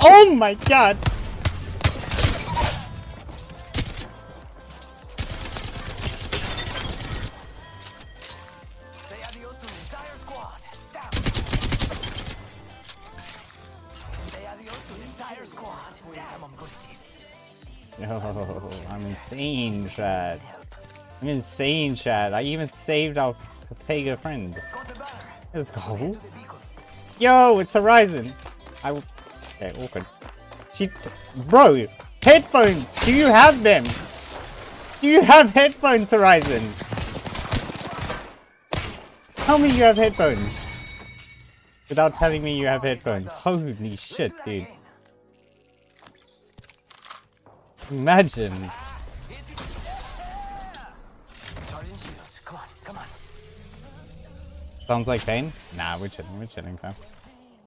Oh my god! Say adios to the entire squad. Down. Say adios to the entire squad. Damn, I'm good at this. Yo, I'm insane, Chad. I'm insane, Chad. I even saved our Pega friend. Let's go. Yo, it's Horizon. Okay, awkward. Bro, headphones. Do you have them? Do you have headphones, Horizon? Tell me you have headphones. Without telling me you have headphones. Holy shit, dude. Imagine. Sounds like pain? Nah, we're chilling, fam.